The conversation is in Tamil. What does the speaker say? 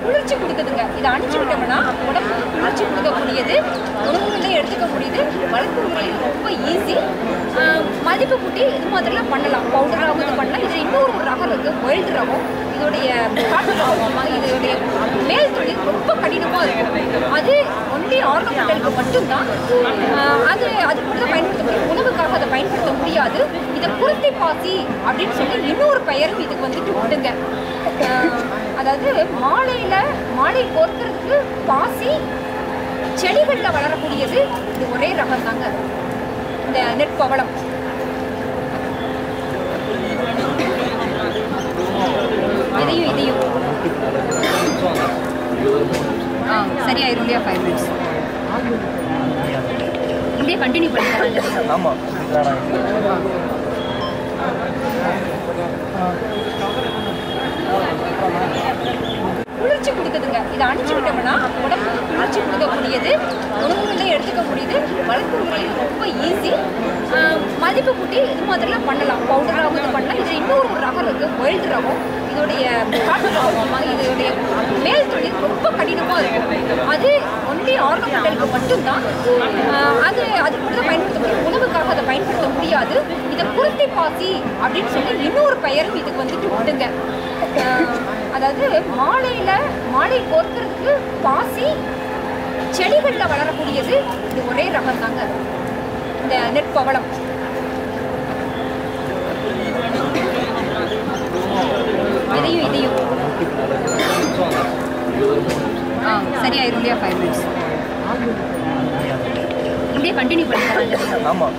குளிர்ச்சி கொடுக்குதுங்க. இதை அணிஞ்சுக்கிட்டோம்னா உடம்பு குளிர்ச்சி கொடுக்கக்கூடியது, உணவுகளை எடுத்துக்க முடியுது, வளர்ப்பு முறையில் ரொம்ப ஈஸி. மதிப்பு கூட்டி இது மாதிரிலாம் பண்ணலாம், பவுடராகவும் இது பண்ணலாம். இது இன்னொரு ரகம் இருக்குது, ஒயில்டு ரகம். இதோடைய காட்டு ரகம், இதோடைய மேல் தொழில் ரொம்ப கடினமாக இருக்கும். அது ஒன்லி ஆர்னமெண்டலுக்கு மட்டும்தான். அதுக்கு மட்டும் பயன்படுத்த முடியும், உணவுக்காக அதை பயன்படுத்த முடியாது. இதை குருத்தி பாசி அப்படின்னு சொல்லி இன்னொரு பெயரும் இதுக்கு வந்துட்டு உண்டுங்க. அதாவது மாலை கோர்க்கிறதுக்கு பாசி செடிகளில் வளரக்கூடியது. இது ஒரே ரகம் தாங்க, இந்த நெற்பவளம். இதையும் சரியாயிரும் இல்லையா? 5 minutes இப்படியே கண்டினியூ பண்ணிக்கலாம். ஆமாம், குளிர்ச்சி கொடுக்குதுங்க. இதை அணிஞ்சுக்கிட்டோம்னா உடம்பு குளிர்ச்சி கொடுக்கக்கூடியது, உணவுகளை எடுத்துக்க முடியுது, வளர்ப்பு முறையில் ரொம்ப ஈஸி. மதிப்பு கூட்டி இது மாதிரிலாம் பண்ணலாம், பவுடராகவும் இது பண்ணலாம். இது இன்னொரு ரகம் இருக்குது, ஒயில்டு ரகம். இதோடைய காட்டு ரகம், இதோடைய மேல் தொழில் ரொம்ப கடினமாக இருக்கும். அது ஒன்லி ஆர்னமெண்டலுக்கு மட்டும்தான். அதுக்கு மட்டும் பயன்படுத்த முடியும், உணவுக்காக அதை பயன்படுத்த முடியாது. இதை குருத்தி பாசி அப்படின்னு சொல்லி இன்னொரு பெயரும் இதுக்கு வந்துட்டு உண்டுங்க. அதாவது மாலை கோர்க்கிறதுக்கு பாசி செடிகளில் வளரக்கூடியது. இது ஒரே ரகம் தாங்க, இந்த நெற்பவளம். இதையும் சரியாயிரும் இல்லையா? 5 minutes இப்படியே கண்டினியூ பண்ணிக்கலாம். ஆமாம்,